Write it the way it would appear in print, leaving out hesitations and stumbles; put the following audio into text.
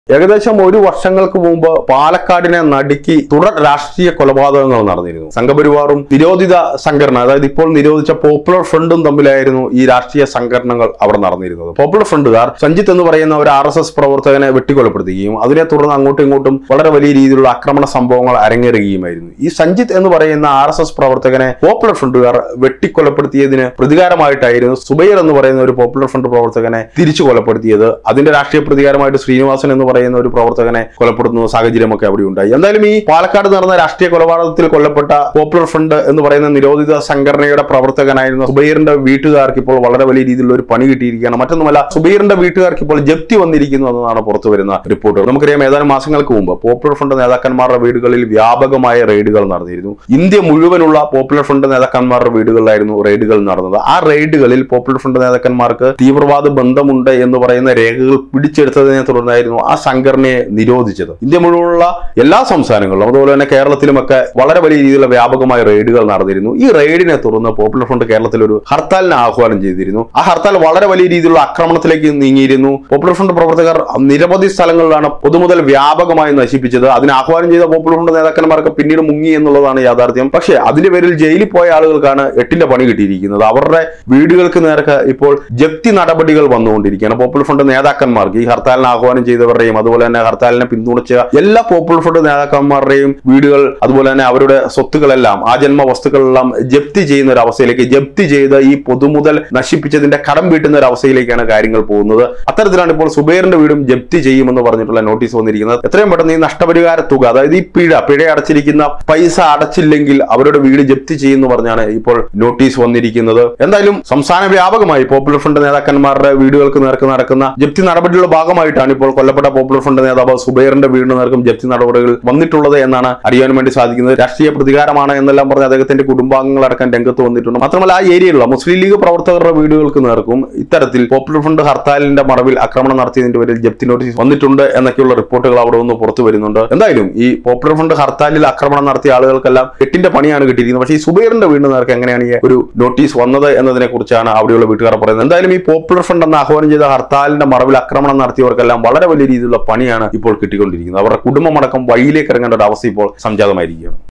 ഏകദേശം ഒരു വർഷങ്ങൾക്ക് മുമ്പ് പാലക്കാടിനെ നടുക്കി തുടർ രാഷ്ട്രീയ കൊലപാതകങ്ങൾ നടന്നിരുന്നു. സംഘപരിവാറും നിരോധിത സംഘടന, അതായത് ഇപ്പോൾ നിരോധിച്ച പോപ്പുലർ ഫ്രണ്ടും തമ്മിലായിരുന്നു ഈ രാഷ്ട്രീയ സംഘടനകൾ അവിടെ നടന്നിരുന്നത്. പോപ്പുലർ ഫ്രണ്ടുകാർ സഞ്ജിത്ത് എന്ന് പറയുന്ന ഒരു RSS പ്രവർത്തകനെ വെട്ടിക്കൊലപ്പെടുത്തുകയും അതിനെ തുടർന്ന് അങ്ങോട്ടും ഇങ്ങോട്ടും വളരെ വലിയ രീതിയിലുള്ള ആക്രമണ സംഭവങ്ങൾ അരങ്ങേറുകയുമായിരുന്നു. ഈ സഞ്ജിത്ത് എന്ന് പറയുന്ന RSS പ്രവർത്തകനെ പോപ്പുലർ ഫ്രണ്ടുകാർ വെട്ടിക്കൊലപ്പെടുത്തിയതിന് പ്രതികാരമായിട്ടായിരുന്നു സുബൈർ എന്ന് പറയുന്ന ഒരു പോപ്പുലർ ഫ്രണ്ട് പ്രവർത്തകനെ തിരിച്ചു കൊലപ്പെടുത്തിയത്. അതിന്റെ രാഷ്ട്രീയ പ്രതികാരമായിട്ട് ശ്രീനിവാസൻ എന്ന് പറയുന്ന ഒരു പ്രവർത്തകനെ കൊലപ്പെടുത്തുന്ന സാഹചര്യമൊക്കെ അവിടെ ഉണ്ടായി. എന്തായാലും ഈ പാലക്കാട് നടന്ന രാഷ്ട്രീയ കൊലപാതകത്തിൽ കൊല്ലപ്പെട്ട പോപ്പുലർ ഫ്രണ്ട് എന്ന് പറയുന്ന നിരോധിത സംഘടനയുടെ പ്രവർത്തകനായിരുന്ന സുബൈറിന്റെ വീട്ടുകാർക്ക് ഇപ്പോൾ വളരെ വലിയ രീതിയിലുള്ള ഒരു പണി കിട്ടിയിരിക്കുകയാണ്. മറ്റൊന്നുമല്ല, സുബൈറിന്റെ വീട്ടുകാർക്ക് ഇപ്പോൾ ജപ്തി വന്നിരിക്കുന്നു എന്നതാണ് പുറത്തു വരുന്ന റിപ്പോർട്ട്. നമുക്കറിയാം, ഏതാനും മാസങ്ങൾക്ക് മുമ്പ് പോപ്പുലർ ഫ്രണ്ട് നേതാക്കന്മാരുടെ വീടുകളിൽ വ്യാപകമായ റെയ്ഡുകൾ നടന്നിരുന്നു. ഇന്ത്യ മുഴുവനുള്ള പോപ്പുലർ ഫ്രണ്ട് നേതാക്കന്മാരുടെ വീടുകളിലായിരുന്നു റെയ്ഡുകൾ നടന്നത്. ആ റെയ്ഡുകളിൽ പോപ്പുലർ ഫ്രണ്ട് നേതാക്കന്മാർക്ക് തീവ്രവാദ ബന്ധമുണ്ട് എന്ന് പറയുന്ന രേഖകൾ പിടിച്ചെടുത്തതിനെ തുടർന്നായിരുന്നു ആ സംഘടനയെ നിരോധിച്ചത്. ഇന്ത്യ മുഴുവനുള്ള എല്ലാ സംസ്ഥാനങ്ങളിലും അതുപോലെ തന്നെ കേരളത്തിലുമൊക്കെ വളരെ വലിയ രീതിയിലുള്ള വ്യാപകമായ റെയ്ഡുകൾ നടന്നിരുന്നു. ഈ റെയ്ഡിനെ തുടർന്ന് പോപ്പുലർ ഫ്രണ്ട് കേരളത്തിൽ ഒരു ഹർത്താലിന് ആഹ്വാനം ചെയ്തിരുന്നു. ആ ഹർത്താൽ വളരെ വലിയ രീതിയിലുള്ള ആക്രമണത്തിലേക്ക് നീങ്ങിയിരുന്നു. പോപ്പുലർ ഫ്രണ്ട് പ്രവർത്തകർ നിരവധി സ്ഥലങ്ങളിലാണ് പൊതുമുതൽ വ്യാപകമായി നശിപ്പിച്ചത്. അതിന് ആഹ്വാനം ചെയ്ത പോപ്പുലർ ഫ്രണ്ട് നേതാക്കന്മാർക്ക് പിന്നീട് മുങ്ങി എന്നുള്ളതാണ് യാഥാർത്ഥ്യം. പക്ഷേ അതിന്റെ പേരിൽ ജയിലിൽ പോയ ആളുകൾക്കാണ് എട്ടിന്റെ പണി കിട്ടിയിരിക്കുന്നത്. അവരുടെ വീടുകൾക്ക് നേർക്ക് ഇപ്പോൾ ജപ്തി നടപടികൾ വന്നുകൊണ്ടിരിക്കുകയാണ്. പോപ്പുലർ ഫ്രണ്ട് നേതാക്കന്മാർക്ക്, ഈ ഹർത്താലിന് ആഹ്വാനം ചെയ്തവരുടെയും അതുപോലെ തന്നെ ഹർത്താലിനെ പിന്തുണച്ച എല്ലാ പോപ്പുലർ ഫ്രണ്ട് നേതാക്കന്മാരുടെയും വീടുകൾ അതുപോലെ തന്നെ അവരുടെ സ്വത്തുക്കളെല്ലാം, ആ ജന്മ വസ്തുക്കളെല്ലാം ജപ്തി ചെയ്യുന്ന ഒരു അവസ്ഥയിലേക്ക്, ജപ്തി ചെയ്ത് ഈ പൊതുമുതൽ നശിപ്പിച്ചതിന്റെ കടം വീട്ടുന്ന ഒരു അവസ്ഥയിലേക്കാണ് കാര്യങ്ങൾ പോകുന്നത്. അത്തരത്തിലാണ് ഇപ്പോൾ സുബൈറിന്റെ വീടും ജപ്തി ചെയ്യുമെന്ന് പറഞ്ഞിട്ടുള്ള നോട്ടീസ് വന്നിരിക്കുന്നത്. എത്രയും പെട്ടെന്ന് ഈ നഷ്ടപരിഹാര തുക, അതായത് ഈ പിഴ അടച്ചിരിക്കുന്ന പൈസ അടച്ചില്ലെങ്കിൽ അവരുടെ വീട് ജപ്തി ചെയ്യുമെന്ന് പറഞ്ഞാണ് ഇപ്പോൾ നോട്ടീസ് വന്നിരിക്കുന്നത്. എന്തായാലും സംസ്ഥാന വ്യാപകമായി പോപ്പുലർ ഫ്രണ്ട് നേതാക്കന്മാരുടെ വീടുകൾക്ക് നേർക്ക് നടക്കുന്ന ജപ്തി നടപടിയുടെ ഭാഗമായിട്ടാണ് ഇപ്പോൾ കൊല്ലപ്പെട്ട പോപ്പുലർ ഫ്രണ്ട് നേതാവ് സുബൈറിന്റെ വീടിന് നേർക്കും ജപ്തി നടപടികൾ വന്നിട്ടുള്ളത് എന്നാണ് അറിയാൻ വേണ്ടി സാധിക്കുന്നത്. രാഷ്ട്രീയ പ്രതികാരമാണ് എന്നെല്ലാം പറഞ്ഞ് അദ്ദേഹത്തിന്റെ കുടുംബാംഗങ്ങളടക്കം രംഗത്ത് വന്നിട്ടുണ്ട്. മാത്രമല്ല, ആ ഏരിയയിലുള്ള മുസ്ലിം ലീഗ് പ്രവർത്തകരുടെ വീടുകൾക്ക് നേർക്കും ഇത്തരത്തിൽ പോപ്പുലർ ഫ്രണ്ട് ഹർത്താലിന്റെ മറവിൽ ആക്രമണം നടത്തിയതിന്റെ പേരിൽ ജപ്തി നോട്ടീസ് വന്നിട്ടുണ്ട് എന്നൊക്കെയുള്ള റിപ്പോർട്ടുകൾ അവിടെ നിന്ന് പുറത്തു വരുന്നുണ്ട്. എന്തായാലും ഈ പോപ്പുലർ ഫ്രണ്ട് ഹർത്താലിൽ ആക്രമണം നടത്തിയ ആളുകൾക്കെല്ലാം എട്ടിന്റെ പണിയാണ് കിട്ടിയിരിക്കുന്നത്. പക്ഷേ ഈ സുബൈറിന്റെ വീടിന് നേർക്ക് എങ്ങനെയാണ് ഈ ഒരു നോട്ടീസ് വന്നത് എന്നതിനെ കുറിച്ചാണ് അവിടെയുള്ള വീട്ടുകാർ പറയുന്നത്. എന്തായാലും ഈ പോപ്പുലർ ഫ്രണ്ട് എന്ന് ആഹ്വാനം ചെയ്ത ഹർത്താലിന്റെ മറവിൽ ആക്രമണം നടത്തിയവർക്കെല്ലാം വളരെ വലിയ രീതിയിലുള്ള പണിയാണ് ഇപ്പോൾ കിട്ടിക്കൊണ്ടിരിക്കുന്നത്. അവരുടെ കുടുംബമടക്കം വഴിയിലേക്ക് ഇറങ്ങേണ്ട ഒരു അവസ്ഥ ഇപ്പോൾ സംജാതമായിരിക്കുകയാണ്.